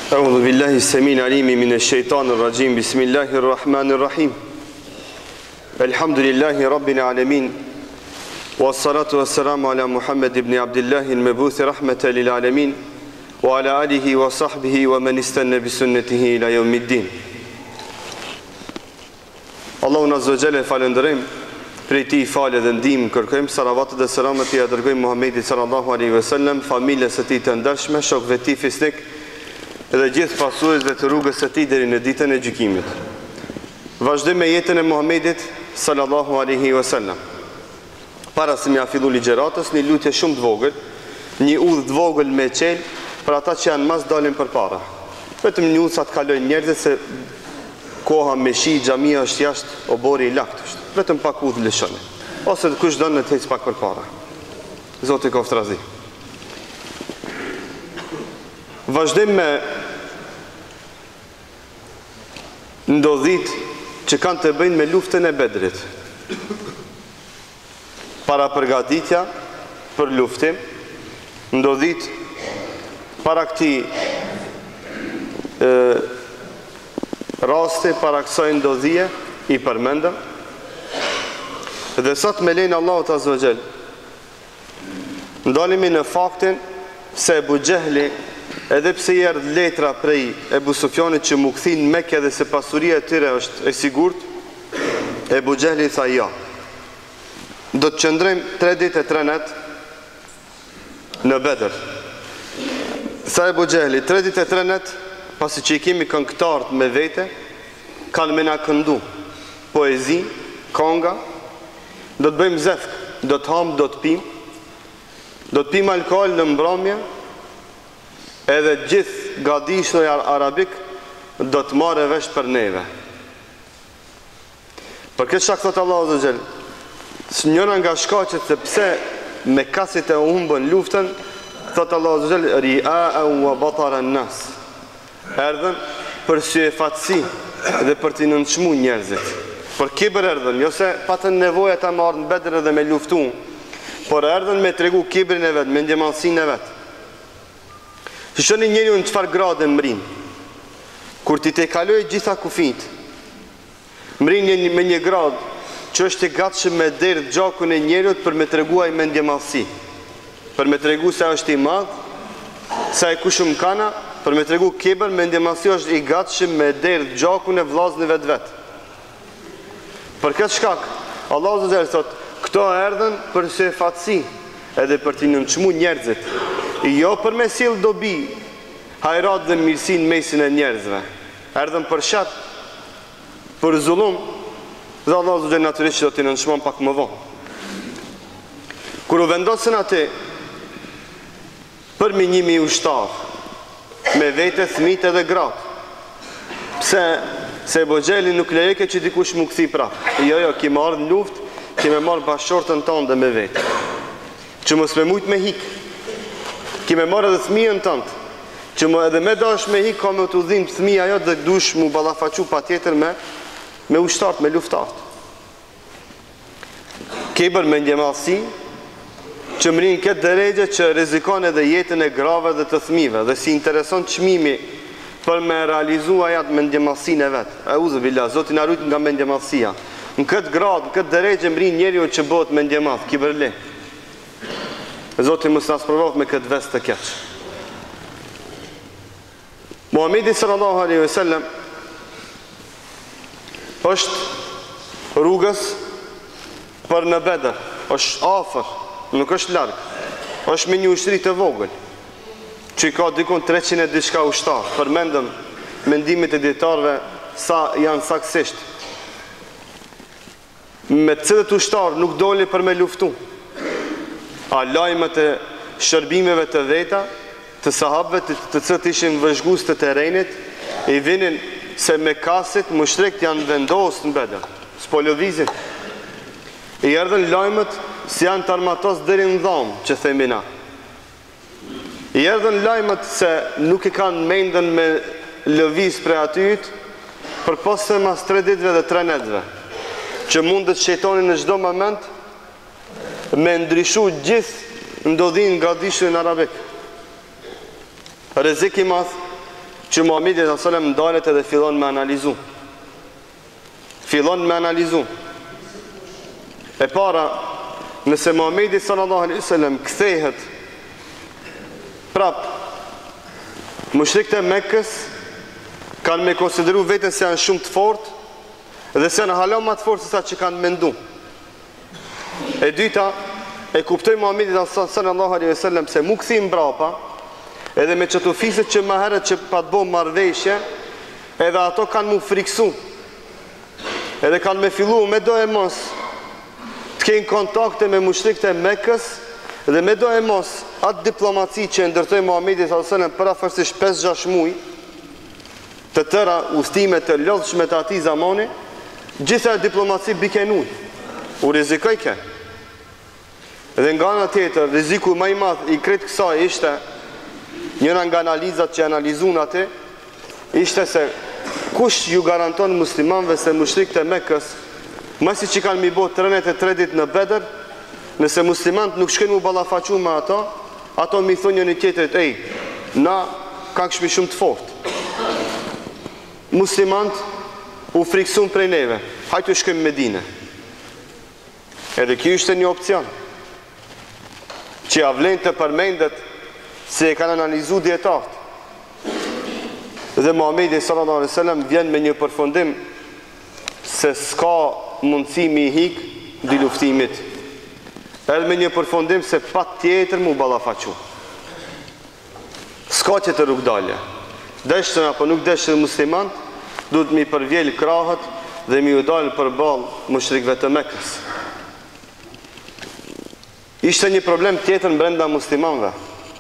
أعوذ بالله السميع العليم من الشيطان الرجيم بسم الله الرحمن الرحيم الحمد لله رب العالمين والصلاة والسلام على محمد بن عبد الله المبعوث رحمة للعالمين وعلى آله وصحبه ومن استنى بسنته إلى يوم الدين. Allahun Azza wa Jalla falënderojmë, prej tij falë dhe ndihmë kërkojmë, salavatet dhe selamet i dërgojmë Muhamedit sallallahu alaihi wasallam, familjes së tij të ndershme, shokëve të tij fisnik dhe gjithë pasuesve të rrugës së tij deri në ditën e gjykimit. Vazhdojmë me jetën e Muhamedit sallallahu alaihi wasallam. Para se m'ia fillu ligjëratës, një lutje shumë të vogël, një udhë të vogël me qel për ata që janë mas dalin përpara. Vetëm një udhë sa të kalojnë njerëzit se koha me shi, xhamia është jashtë, obori i lakt është. Vetëm pak udhë lëshoni. Ose kush don të ecë pak përpara. Zoti koftrazi. Vazhdojmë me ndodhit që kanë të bëjnë me luftën e Bedrit. Para përgatitja për luftim, ndodhit para këtij rasti, para kësaj ndodhie i përmendëm. Dhe sot me lejnë Allahut Azza wa Jall ndalemi në faktin se Ebu Gjehli, edhe pse i erdhi letra prej Ebu Sufjanit që mu kthin në Mekë dhe se pasuria e tyre është e sigurt, Ebu Gjehli tha ja. Do të qëndrojmë 3 ditë e 3 natë në Bedër. Tha Ebu Gjehli, 3 ditë e 3 natë, pasi që i kemi këngëtarët me vete, kanë me na këndu poezi, konga, do të bëjmë zefk, do të hamë, do të pim alkohol në mbrëmje, edhe gjithë gadishnoj arabik do të marrë vesh për neve. Për këtë shkak thot Allahu Azza wa Jall, njëra nga shkaqet se pse me kasit e humbën luftën, thot Allahu Azza wa Jall, ria'an wa batara an-nas. Erdhën për syefatësi dhe për t'i nënçmu njerëzit. Për kibër erdhën, jo se patën nevojë ta marrën në Bedër dhe me luftu, por erdhën me tregu kibrin e vet, me ndjemallsinë e vet. Shishoni njeriu në çfarë grade mrin. Kur ti te kaloj gjitha kufit, mrin me një grad që është i gatshëm me derdh gjakun e njeriut për me treguar me ndjemallsi, për me tregu se është i madh, sa e kushum kana, për me tregu kibër, me ndjemallsi është i gatshëm me derdh gjakun e vllazën e vet. Për këtë shkak, Allahu Azza wa Jall thot, këto erdhën për syefatësi, edhe për t'i nënçmu njerëzit, jo për me sill dobi, hajrat dhe mirësi në mesin e njerëzve. Erdhën për shat, për zullum, dhe Allahu Azza wa Jall natyrisht do t'i nënçmon pak më vonë. Kur u vendosën atë për minjimi ushtar, me vete, fëmijë edhe gratë. Pse? Se Ebu Gjehli nuk lejeke që dikush mu këthi prapë. Jo, kime ardhë në luft, kime marrë bashortën tonë dhe me vetë. Që mos me mujtë me hikë. Kime marrë edhe thmijën tëndë. Që më edhe me dash me hikë, ka me të udhimë thmija jo dhe dush mu ballafaqu pa tjetër me ushtartë, me luftartë. Kibër me ndjemallsi, që mërin këtë drejgje që rrezikon edhe jetën e grave dhe të thmive, dhe si intereson çmimi për me realizu ajat me ndjemallsinë e vetë. Auzu billah, Zoti na ruaj nga mendjemallësia. Në këtë grad, në këtë drejgje mrin njeriu që bëhet mendjemall, kibërli. Zoti mos na sprovoj me këtë vest të keq. Muhamedi sallallahu alaihi wasallam është rrugës për në Bedër, është afër, nuk është larg. Është me një ushtri të vogël, që i ka dikun 300 e diçka ushtar. Përmendëm mendimit e dietarëve sa janë saktësisht. Me cilët ushtar nuk doli për me luftu. A lajmet e shërbimeve të veta, të sahabëve të cilët ishin vëzhgues të terrenit, i vinin se me kasit mushrikët janë vendosur në Bedër. S'po lëvizin. I erdhën lajmet si janë të armatos deri në dhamë, që themi na. I erdhën lajmet se nuk i kanë mendën me lëviz për atyt, për posë mas 3 ditëve dhe 3 netëve, që mundet shejtani në çdo moment me ndryshu gjithë ndodhin nga dishën arabik. Rrezik i madh që Muhamedi sallallahu alaihi wasallam ndalet edhe fillon me analizu. Fillon me analizu. E para, nëse Muhamedi sallallahu alaihi wasallam kthehet prap, mushrikët e Mekkës kanë me konsideru vetën se janë shumë të fortë dhe se janë hala më të fortë se sa që kanë mendu. E dyta, e kuptoi Muhamedi sallallahu alaihi wasallam se mu kthim mbrapa, edhe me çto fiset që më herët që pa të bëu marrëveshje, edhe ato kanë mu friksu. Edhe kanë me fillu me do e mos të kenë kontakte me mushrikët e Mekës dhe me do e mos atë diplomaci që ndërtoi Muhamedi sallallahu alaihi wasallam parafërsisht 5-6 muaj, të tëra ustime të lodhshme të atij zamani, gjitha diplomaci bikenuj. U rrezikoi kë. Dhe nga ana tjetër, rreziku më i madh i kretë kësaj ishte njëra nga analizat që analizuan atë, ishte se kush ju garanton muslimanëve se mushrikët e Mekës, masi që kanë mi bo 33 ditë në Bedër, nëse muslimanët nuk shkojnë u ballafaqu me ato mi thonë njëri tjetrit, ej, na kanë këshmi shumë të fortë. Muslimanët u friksun prej neve, hajtë u shkojmë Medinë. Edhe kjo ishte një opcion që ja vlen të përmendet se e kanë analizu dietarët. Dhe Muhamedi sallallahu alaihi wasallam vjen me një përfundim se s'ka mundësi mi hik di luftimit. Edhe me një përfundim se patjetër mu ballafaqu. S'ka që të rrugdalje. Deshën apo nuk deshën musliman, duhet mi përvjel krahët dhe mi u dalë përballë mushrikëve të Mekës. Ishte një problem tjetër brenda muslimanëve.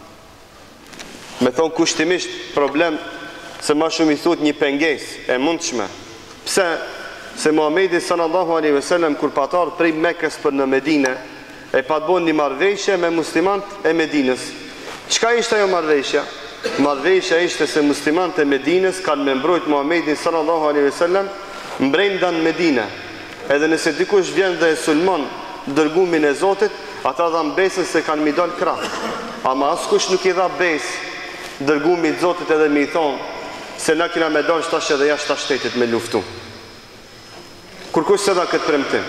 Me thonë kushtimisht problem se ma shumë i thut një penges e mundshme. Pse? Se Muhamedi sallallahu alaihi wasallam kur patar prej Mekës për në Medinë, e pa të bon një marrëveshje me muslimant e Medinës. Çka ishte ajo marrëveshja? Marrëveshja ishte se muslimant e Medinës kanë me mbrojt Muhamedi sallallahu alaihi wasallam mbrenda në Medinë. Edhe nëse dikush vjen dhe e sulmon dërgumin e Zotit, ata dhan besën se kanë mi dal krah. Ama askush nuk i dha besë dërgumit Zotit edhe mi thonë se na kina me dalë shtash edhe jashtë shtetit me luftu. Kur kush se dha këtë premtim.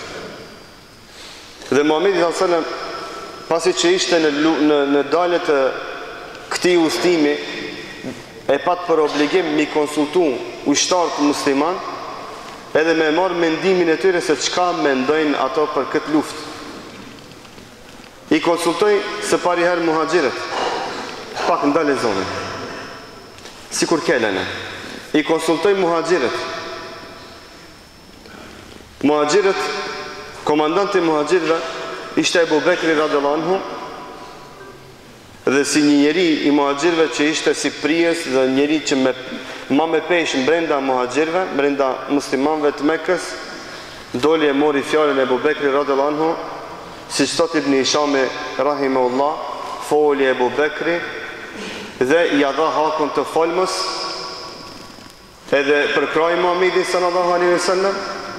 Dhe Muhamedi sallallahu alaihi wasallam, pasi që ishte në daljet e këtij ustimi, e pat për obligim mi konsultu ushtarët musliman, edhe me marrë mendimin e tyre se çka mendojnë ato për këtë luftë. I konsultoj së pari herë muhaxhirët, pak ndale zonën, si kur kellene. I konsultoj muhaxhirët. Muhaxhirët, komandanti muhaxhirëve ishte Ebu Bekri radhiyallahu anhu, dhe si një njeri i muhaxhirëve që ishte si prijes dhe njeri që ma me pesh brenda muhaxhirëve, brenda muslimanëve të Mekës, doli e mori fjalën Ebu Bekri radhiyallahu anhu, si thot Ibn Hishami rahimahullah, foli Ebu Bekri dhe ja dha hakun të folmës, edhe përkroi Muhamedi sallallahu alaihi wasallam.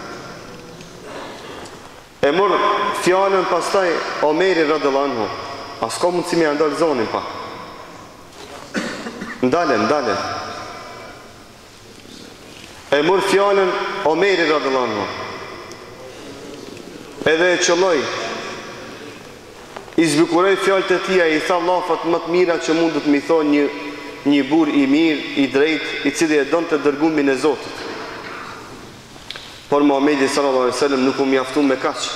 E mor fjalën pastaj Omeri radhiyallahu anhu. As ka mundësi me ndal zonin pa. Ndalen. E mor fjalën Omeri radhiyallahu anhu. Edhe e qëlloj, i zbukuroj fjalët e tia, i tha lafat më të mira që mundet mi thonë një burr i mirë, i drejt, i cili e donte dërgumin e Zotit. Por Muhamedi sallallahu alaihi wasallam nuk u mjaftu me kaq.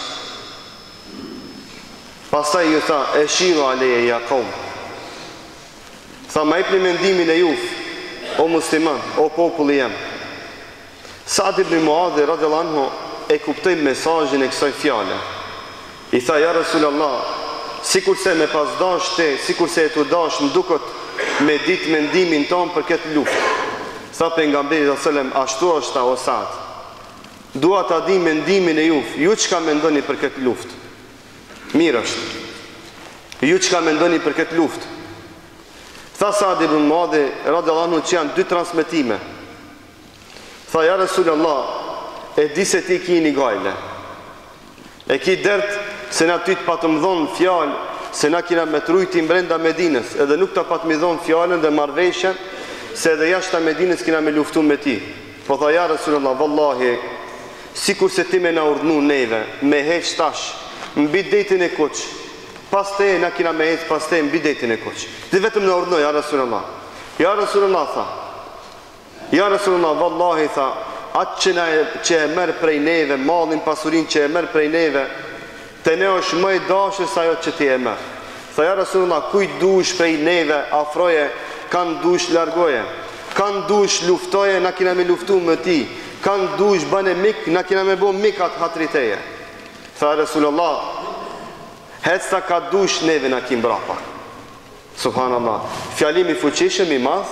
Pastaj ju tha, e shiru aleje ja qaum. Tha, ma jepni mendimin e juve, o musliman, o populli jam. Sa'd ibn Muadh radhiyallahu anhu e kuptoi mesazhin e kësaj fjale. I tha, ja Rasulullah, sikur se me pas dash te, sikur se e të dash më duket me ditë mendimin ton për këtë luftë. Tha pejgamberi sallallahu alaihi wasallam, ashtu është o Sa'd. Dua ta di mendimin e juve, ju çka mendoni për këtë luftë? Mirë është. Ju çka mendoni për këtë luftë? Tha Sa'd ibn Muadh radhiyallahu anhu që janë dy transmetime. Tha, ja Rasulullah, e di se ti ki një gajle. E ki dert se na ty të patë më dhonë fjallë, se na kina me trujti brenda Medinës, edhe nuk të patë më dhonë fjallën dhe marveshën, se edhe jashtë Medinës kina me luftu me ti. Po tha ja Rasulullah, vallahi, sikur se ti me na urdhnu neve, me heq tash, mbi detin e kuq, pas te na kina me heq, pas te mbi detin e kuq. Ti vetëm na urdhnu, ja Rasulullah. Ja Rasulullah, tha. Ja Rasulullah, vallahi, tha, atë që e merë prej neve, mallin pasurin që e merë prej neve, te ne është më i dashur sa ajo që ti e merë. Tha ja Rasulullah, kujt dush prej neve, afroje, kanë dush largoje, kanë dush luftoje, na kina me luftu me ti, kanë dush bane mik, na kina me bo mik atë hatriteje. Tha Rasulullah, hecta ka dush neve na kim brapa. Subhanallah, fjalimi fuqishëm i madh,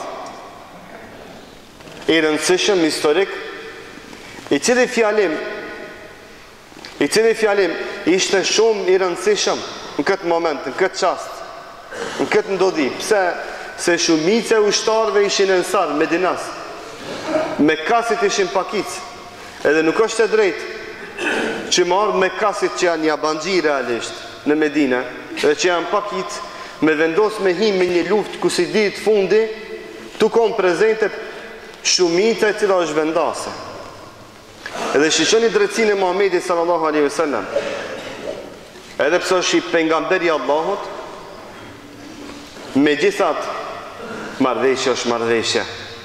i rëndësishëm, historik, i cili fjalim ishte shumë i rëndësishëm në këtë moment, në këtë qast, në këtë ndodhi. Pse? Se shumice ushtarve ishin e nësar, Medinas, me kasit ishin pakic, edhe nuk është e drejt që marrë me kasit që janë jabanxhi realisht në Medina, dhe që janë pakic, me vendos me him me një luft ku si ditë fundi, tu kom prezente shumice e cila është vendase. Edhe shishoni drejtësinë e Muhamedit sallallahu alaihi wasallam, edhe pse është i pejgamberi Allahut, megjithatë marrëveshja është marrëveshje.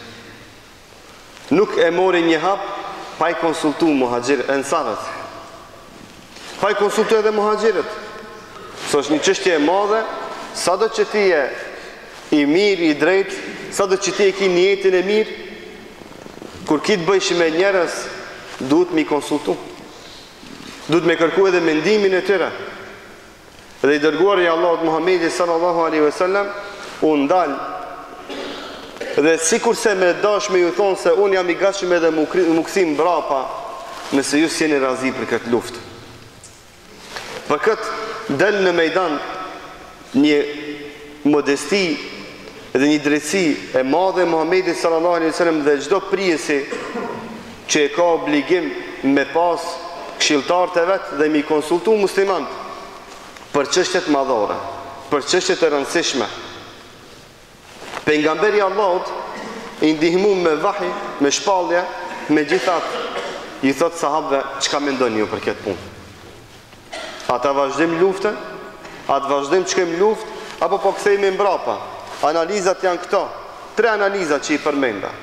Nuk e mori një hap pa i konsultu muhaxhir ensarët. Pa i konsultu edhe muhaxhirët. Së është një çështje e madhe, sado që ti je i mirë, i drejt, sado që ti e ki një jetin e mirë, kur ki të bëjsh me njerëz, duhet me i konsultu. Duhet me kërku edhe mendimin e tyre. Dhe i dërguari i Allahut Muhamedi sallallahu alaihi wasallam u ndal. Dhe sikur se me dash me ju thonë se unë jam i gatshëm edhe mu kthim mbrapa, nëse ju s'jeni razi për këtë luftë. Për këtë del në mejdan një modesti dhe një drejtësi e madhe Muhamedi sallallahu alaihi wasallam, dhe çdo prijesi që e ka obligim me pas këshilltarët e vet dhe mi konsultu musliman për çështjet madhore, për çështjet e rëndësishme. Pejgamberi Allahut i ndihmu me vahi, me shpallje, me gjithat, i thot sahabëve, çka mendoni ju për këtë punë? A ta vazhdim luftën? A të vazhdim që kem luft? Apo po kthehemi mbrapa? Analizat janë këto. 3 analiza që i përmenda.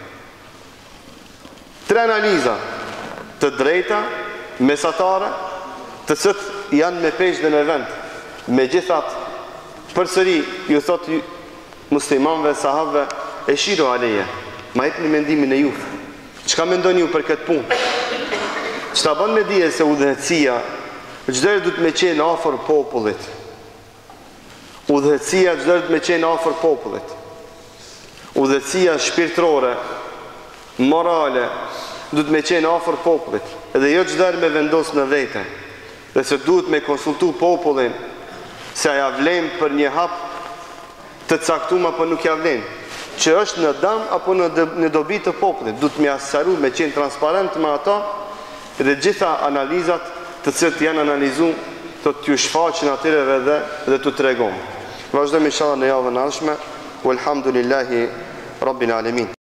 3 analiza të drejta, mesatare, të cilat janë me peshë dhe me vend. Me gjithat, përsëri ju thot muslimanve, sahabëve, e shiru aleje, ma jep një mendimin e ju. Çka mendoni ju për këtë punë? Që ta ban me dije se udhëhecia, çdoherë du të me qenë afër popullit. Udhëhecia çdoherë du të me qenë afër popullit. Udhëhecia shpirtërore, morale, du të me qenë afër popullit. Edhe jo çdoherë me vendos në vete. Dhe se duhet me konsultu popullin, se aja vlen për një hap të caktum apo nuk ja vlen, që është në dam apo në dobi të popullit. Du të me asaru, me qenë transparent me ata, dhe gjitha analizat të cilat janë analizu, të t'ju shfaqin atyre dhe t'u tregon. Vazhdojmë inshallah në javën e ardhshme. Walhamdulillahi Rabbil Alamin.